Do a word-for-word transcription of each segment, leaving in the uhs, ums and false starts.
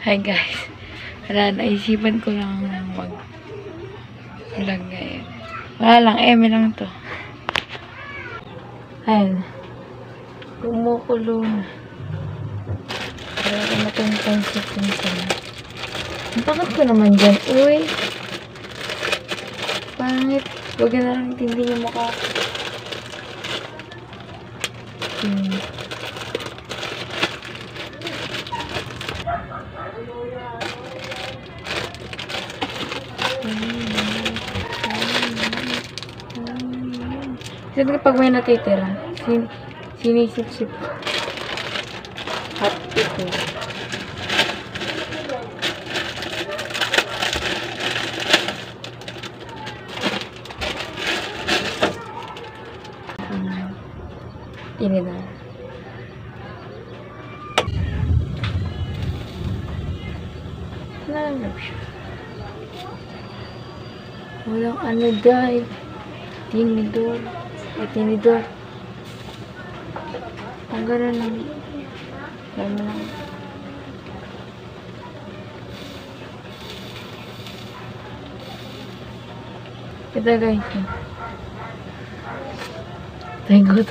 Hi guys. Wala, naisipan ko lang mag vlog ngayon. Wala lang, eme lang to. Ayan. Kumukulo na. Wala ka matungpansit yung sana. Bakit ko naman dyan? Uy! Pangit. Huwag na lang tindi yung mukha. Hmm. Kasi kapag may natitira, sin sinisip-sip ko. Hot ito. Um, ini na. Nalanap siya. Walang ano dahil. Tinidor. Ay, tinidor. Ang gano'n lang. Gano'n lang. Kita guys. Thank you.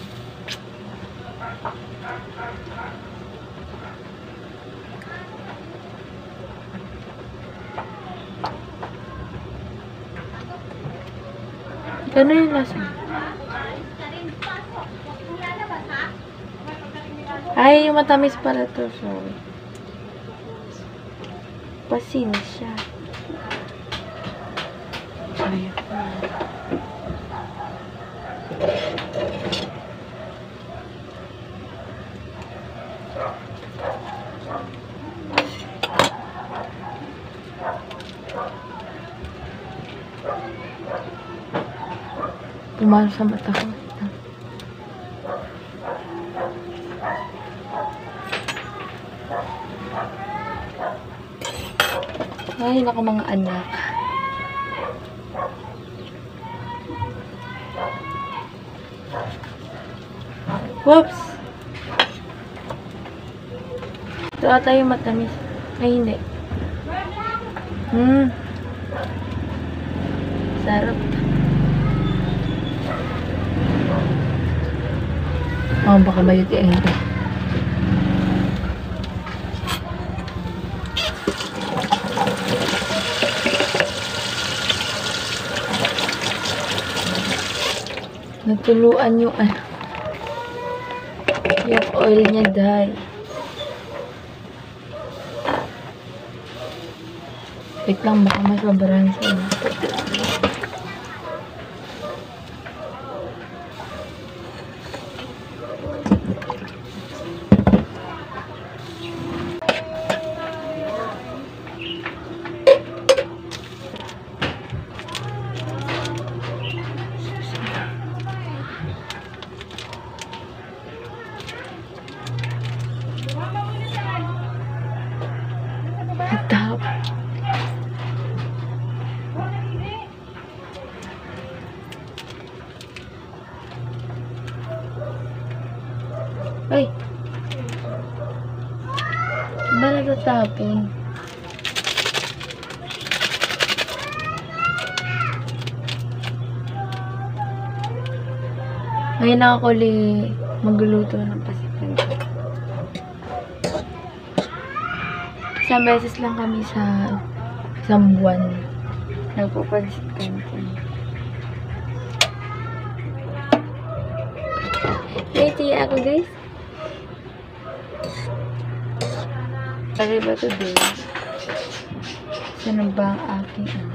Gano'n yung lasa. Ay, yung matamis pala to. Sorry. Pasin siya. Ayan. Pumasok sa mata ko. Ay, naku mga anak. Whoops! Ito ata yung matamis. Ay, hindi. Hmm. Sarap. Oh, baka mayutiin ito. Natuluan yung ano. Yung oil niya dahil. Wait lang, baka masobrahan sa inyo. Tap. Ay. Ba natatapon? Ngayon ako li magluluto ng pasipan. Isang beses lang kami sa isang buwan. Nagpupansit kantin. Ready ako guys. Ano ba ito din? Saan ba ang aking ano?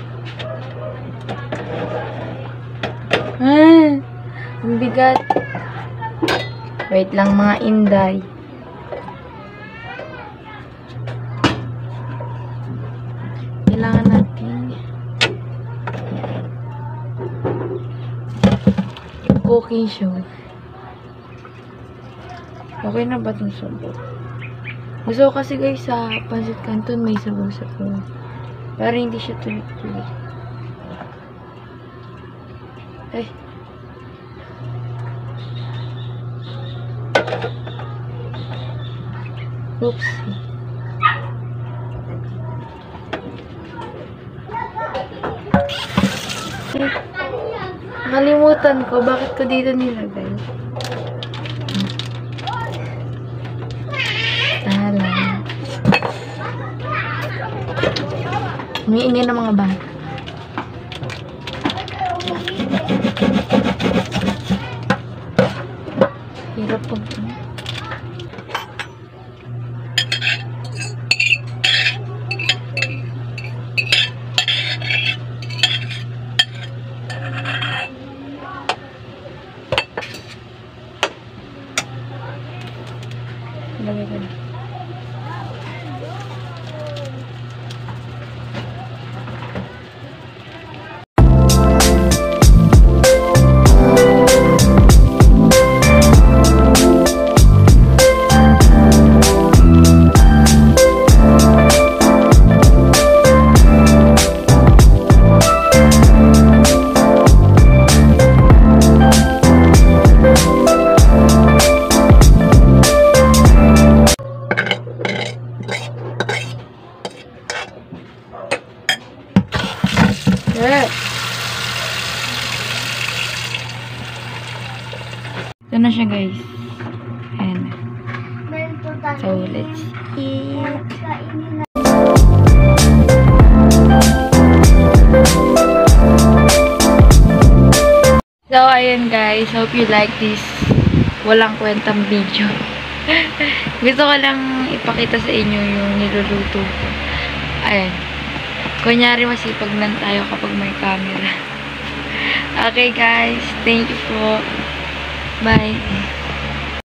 Ah! Ang bigat. Wait lang mga inday. Kailangan natin cooking show. Okay na ba itong sabaw? Gusto ko kasi guys sa pancit canton may sabaw-sabaw. Para hindi siya tulit-tulit. Ay. Oopsie. Eh, Nakalimutan ko, bakit ko dito nilagay? Tala. Umiingay ng mga bata. Hirap pag... Lagay ko na. Yeah. Ito na siya, guys. Ayan. So, let's eat. So, ayan, guys. Hope you like this walang kwentang video. Gusto ko lang ipakita sa inyo yung niluluto ko. Ayan. Kunyari, masipag lang tayo kapag may camera. Okay, guys. Thank you po. Bye.